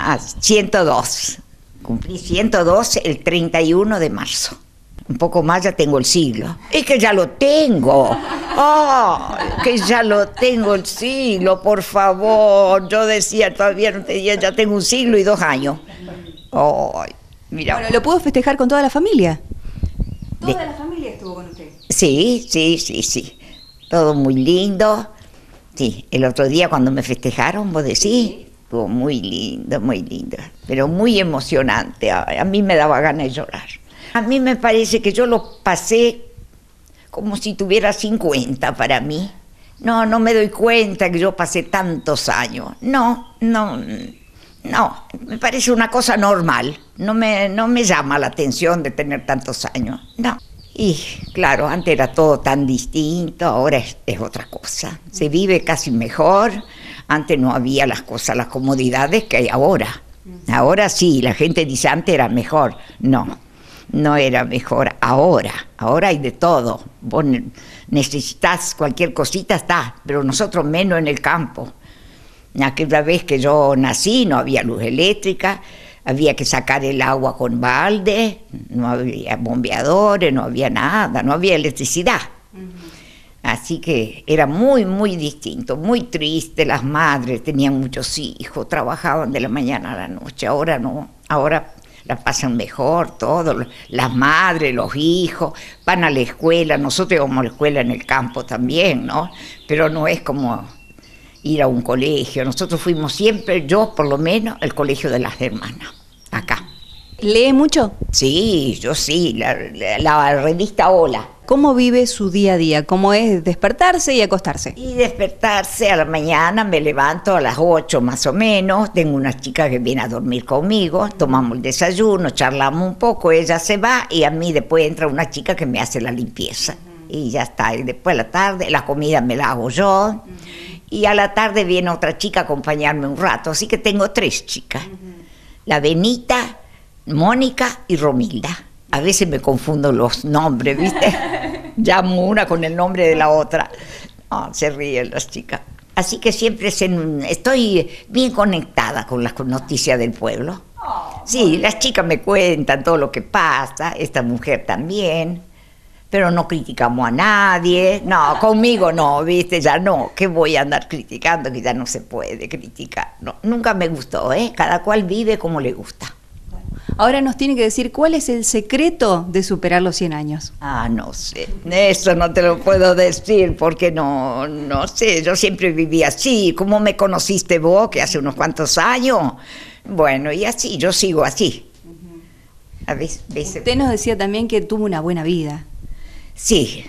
102. Cumplí 102 el 31 de marzo. Un poco más ya tengo el siglo. Es que ya lo tengo. ¡Oh! Que ya lo tengo el siglo, por favor. Yo decía, todavía no tenía, ya tengo un siglo y 2 años. Oh, mira. Bueno, ¿lo pudo festejar con toda la familia? ¿Toda la familia estuvo con usted? Sí. Todo muy lindo. Sí, el otro día cuando me festejaron, vos decís, estuvo muy lindo, pero muy emocionante. A mí me daba ganas de llorar. A mí me parece que yo lo pasé como si tuviera 50 para mí. No me doy cuenta que yo pasé tantos años. No, me parece una cosa normal. No me llama la atención de tener tantos años, no. Y claro, antes era todo tan distinto, ahora es otra cosa. Se vive casi mejor. Antes no había las cosas, las comodidades que hay ahora. Ahora sí, la gente dice antes era mejor. No era mejor. Ahora hay de todo. Vos necesitas cualquier cosita, está, pero nosotros menos en el campo. Aquella vez que yo nací no había luz eléctrica, había que sacar el agua con balde, no había bombeadores, no había nada, no había electricidad. Así que era muy distinto, muy triste. Las madres tenían muchos hijos, trabajaban de la mañana a la noche. Ahora no, ahora la pasan mejor todos, las madres, los hijos, van a la escuela. Nosotros íbamos a la escuela en el campo también, ¿no? Pero no es como ir a un colegio. Nosotros fuimos siempre, yo por lo menos, al colegio de las hermanas, acá. ¿Lee mucho? Sí, yo sí, la revista Hola. ¿Cómo vive su día a día? ¿Cómo es despertarse y acostarse? Y despertarse a la mañana, me levanto a las 8 más o menos, tengo una chica que viene a dormir conmigo, tomamos el desayuno, charlamos un poco, ella se va y a mí después entra una chica que me hace la limpieza. Y ya está, y después a la tarde, la comida me la hago yo, y a la tarde viene otra chica a acompañarme un rato, así que tengo 3 chicas, la Benita, Mónica y Romilda. A veces me confundo los nombres, ¿viste? Llamo una con el nombre de la otra. Oh, se ríen las chicas. Así que siempre estoy bien conectada con las noticias del pueblo. Sí, las chicas me cuentan todo lo que pasa, esta mujer también, pero no criticamos a nadie. No, conmigo no, ¿viste? Ya no, que voy a andar criticando, que ya no se puede criticar. No, nunca me gustó, ¿eh? Cada cual vive como le gusta. Ahora nos tiene que decir cuál es el secreto de superar los 100 años. No sé, eso no te lo puedo decir porque no sé, yo siempre viví así. ¿Cómo me conociste vos, que hace unos cuantos años? Bueno, y así, yo sigo así. A veces. Usted nos decía también que tuvo una buena vida. Sí,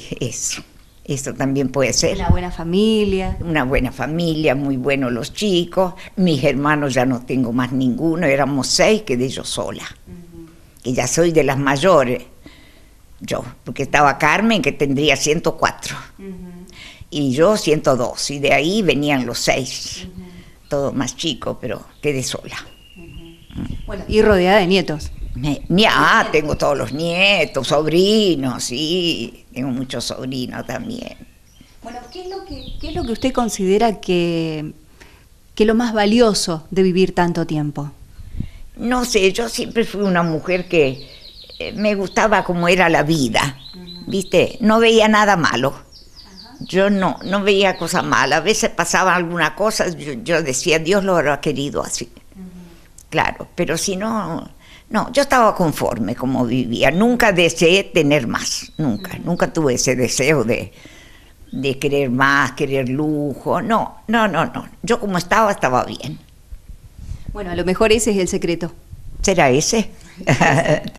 eso también puede ser. Una buena familia. Una buena familia, muy buenos los chicos. Mis hermanos ya no tengo más ninguno, éramos 6, quedé yo sola. Que ya soy de las mayores, yo, porque estaba Carmen, que tendría 104. Y yo 102, y de ahí venían los 6. Todos más chicos, pero quedé sola. Bueno, y rodeada de nietos. Tengo todos los nietos, sobrinos, sí, tengo muchos sobrinos también. Bueno, ¿qué es lo que usted considera que lo más valioso de vivir tanto tiempo? No sé, yo siempre fui una mujer que me gustaba cómo era la vida, ¿viste? No veía nada malo. Yo no veía cosas malas. A veces pasaba alguna cosa, yo decía, Dios lo habrá querido así. Claro, pero si no... No, yo estaba conforme como vivía, nunca deseé tener más, nunca tuve ese deseo de querer más, querer lujo, no, yo como estaba bien. Bueno, a lo mejor ese es el secreto. ¿Será ese?